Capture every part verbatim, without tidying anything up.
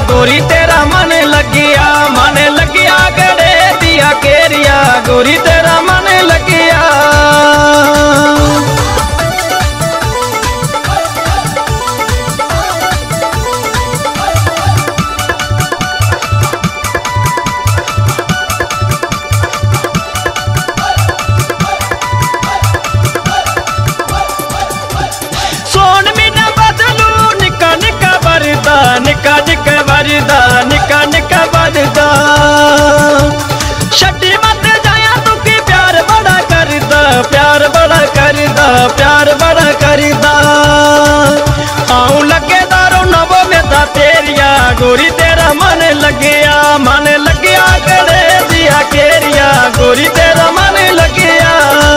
गोरी तेरा मन लगिया, मन लगिया गड़े दिया केरिया, गोरी तेरा मन लगिया। निका निका वरदा निका निका वरदा छड्डी मत जाया तू की प्यार बड़ा करदा, प्यार बड़ा करदा, प्यार बड़ा करदा। आऊं लगे दारो नवो मेदा तेरिया, गोरी तेरा मन लगिया, मन लगिया गड़े दिया केरिया, गोरी तेरा मन लगिया।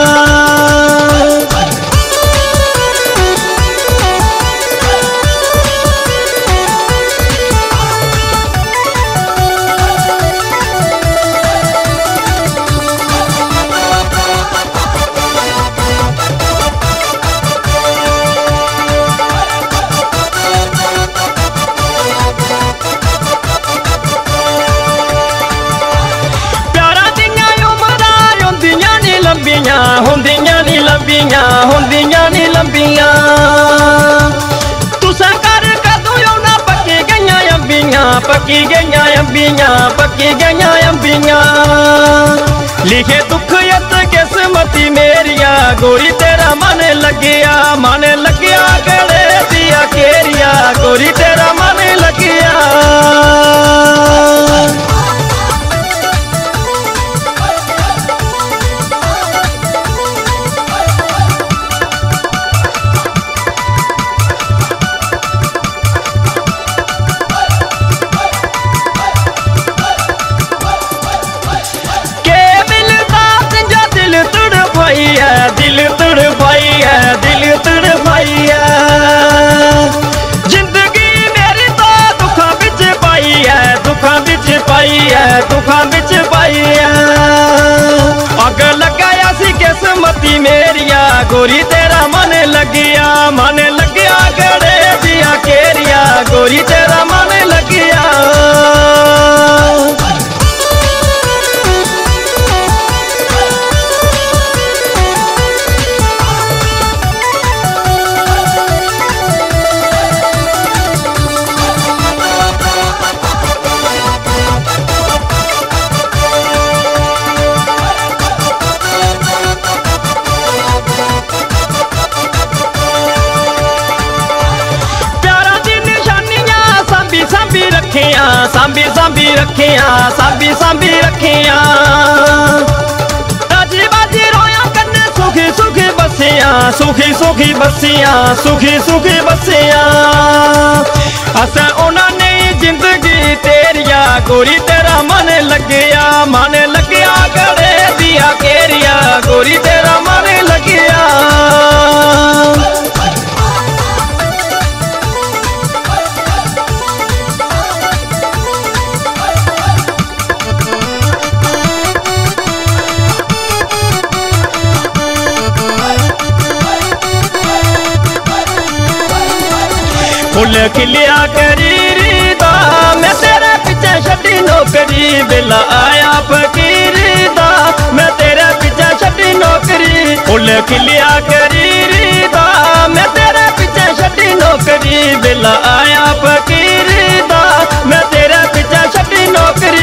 होंदियां नी लंबियां, होंदियां नी लंबियां, तुसा कर कदू ना पक्की गईयां अंबियां, पक्की गईयां अंबियां, पक्की गईयां अंबियां। लिखे दुख यत किस्मती मेरिया, गोरी तेरा मन लगिया, मन लगिया गड़े दिया केरिया, गोरी तेरा मन लगिया। दिल तुड़ पाई है, दिल तुड़ पाई है, जिंदगी मेरी तो दुखा बिच पाई है, दुखा बिच पाई है, दुखा बिच पाई है। अग लगाया सी किस्मती मेरिया, गोरी तेरा मन लगिया, मन लगिया गड़े दिया केरिया, गोरी तेरा मन लगिया। सांभी सांभी रखिया, सांभी सांभी रखिया, राजी बाजी रोया कन्ने सुखी सुखी बसिया, सुखी सुखी बसिया, सुखी सुखी बसिया। अस उन्होंने जिंदगी तेरिया, गोरी तेरा मन लगिया, मन लगिया गड़े दिया केरिया, गोरी तेरा मन लगिया। फुल खिलिया करी रीदा, मैं तेरे पीछे छड्डी नौकरी, बेला आया फकीरीदा, मैं तेरे पीछे छड्डी नौकरी। फुल खिलिया करी रीदा, मैं तेरे पीछे छड्डी नौकरी, बेला आया फकीरीदा, मैं तेरे पीछे छड्डी नौकरी।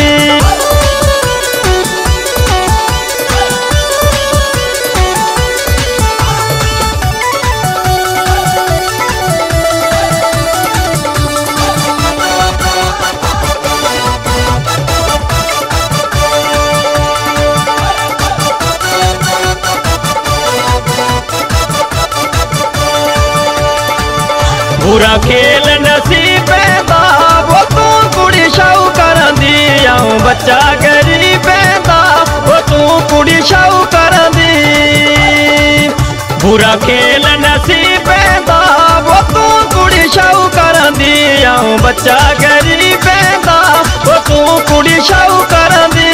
बुरा खेल नसीबे दा, वो तू कुड़ी शाहूकार दी, आऊं बच्चा गरीबे दा, वो तू कुड़ी शाहूकार दी। बुरा खेल नसीबे दा, वो तू कुड़ी शाहूकार दी, आऊं बच्चा गरीबे दा, वो तू कुड़ी शाहूकार दी।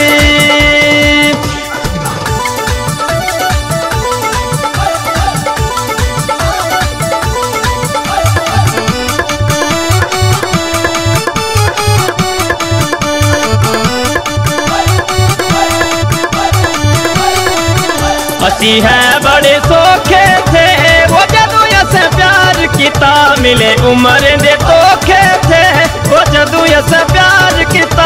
असी है बड़े सौखे थे वो जदू अस प्यार किता मिले उम्र दे धोखे थे वो जदू अस प्यार किता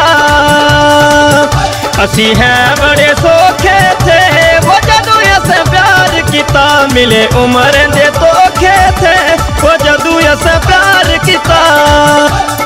असी है बड़े सौखे थे वो जदू अस प्यार किता मिले उम्र दे धोखे थे वो जदू अस प्यार किता।